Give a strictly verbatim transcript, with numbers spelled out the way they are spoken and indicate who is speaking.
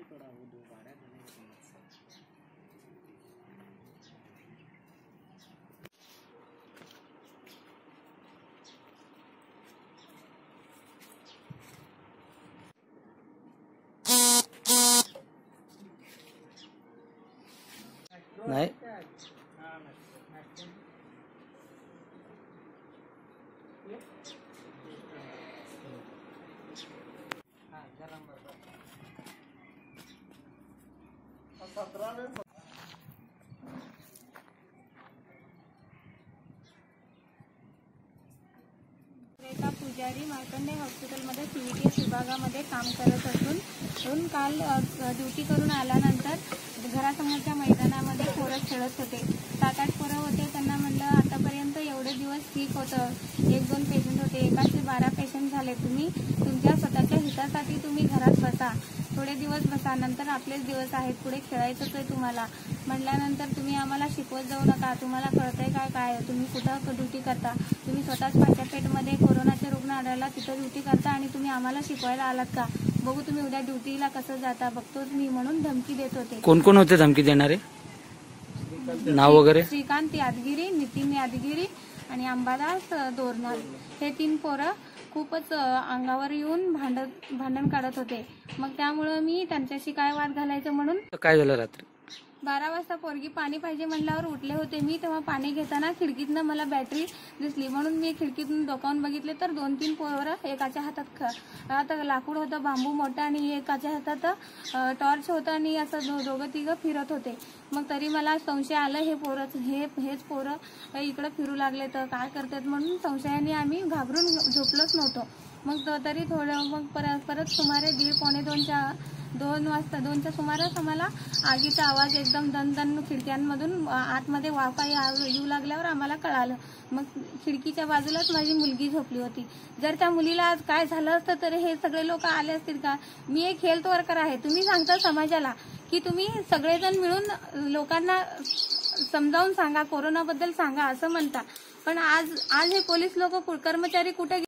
Speaker 1: नाही
Speaker 2: रेखा पुजारी मार्कंडे हॉस्पिटलमध्ये सीव्हीटीएस विभागामध्ये काम करत असून काल ड्युटी करून आल्यानंतर घरासमोरच्या मैदानामध्ये पोरं खेळत होते. सात आठ पोरं होते. त्यांना म्हणलं आतापर्यंत एवढे दिवस ठीक होतं, एक दोन पेशंट होते, एकाचे बारा पेशंट झाले. तुम्ही तुमच्या स्वतःच्या हितासाठी तुम्ही घरात बसा, थोडे दिवस बसा, नंतर आपलेच दिवस आहेत, पुढे खेळायचंच आहे तुम्हाला. म्हटल्यानंतर तुम्ही आम्हाला शिकवत जाऊ नका, तुम्हाला कळतंय काय काय तुम्ही कुठं ड्युटी करता, तुम्ही स्वतःच पाच्यापेठमध्ये कोरोनाचे रुग्ण आढळला तिथं ड्युटी करता आणि तुम्ही आम्हाला शिकवायला आलात का, बघू तुम्ही उद्या ड्युटीला कसं जाता बघतोच मी, म्हणून धमकी देत होते.
Speaker 1: कोण कोण होते धमकी देणारे, नाव वगैरे?
Speaker 2: श्रीकांत यादगिरी, नितीन यादगिरी आणि अंबादास दोरनाल हे तीन पोरं खूपच अंगावर येऊन भांडत भांडण काढत होते. मग त्यामुळे मी त्यांच्याशी काय वाद घालायचं म्हणून.
Speaker 1: काय झालं रात्री
Speaker 2: बारा वाजता पोरगी पाणी पाहिजे म्हणल्यावर उठले होते मी. तेव्हा पाणी घेताना खिडकीतनं मला बॅटरी दिसली, म्हणून मी खिडकीतून डोकावून बघितले तर दोन तीन पोरं, एकाच्या हातात आता लाकूड होतं बांबू मोठा आणि एकाच्या हातात टॉर्च होतं आणि असं दोघं तिघं फिरत होते. मग तरी मला संशय आलं हे पोरं हे हेच पोरं इकडं फिरू लागले तर काय करतात म्हणून संशयाने आम्ही घाबरून झोपलोच नव्हतो. मग तरी थोडं मग परत परत सुमारे दीड पावणे दोनच्या दोन वाजता दोनच्या सुमारास आम्हाला आगीचा आवाज एकदम दन दन खिडक्यांमधून आतमध्ये वाफा येऊ लागल्यावर आम्हाला कळालं. मग खिडकीच्या बाजूलाच माझी मुलगी झोपली होती. जर त्या मुलीला आज काय झालं असतं तर हे सगळे लोक आले असतील का. मी एक हेल्थ वर्कर आहे. तुम्ही सांगता समाजाला की तुम्ही सगळेजण मिळून लोकांना समजावून सांगा, कोरोनाबद्दल सांगा असं म्हणता, पण आज आज हे पोलीस लोक कर्मचारी कुठे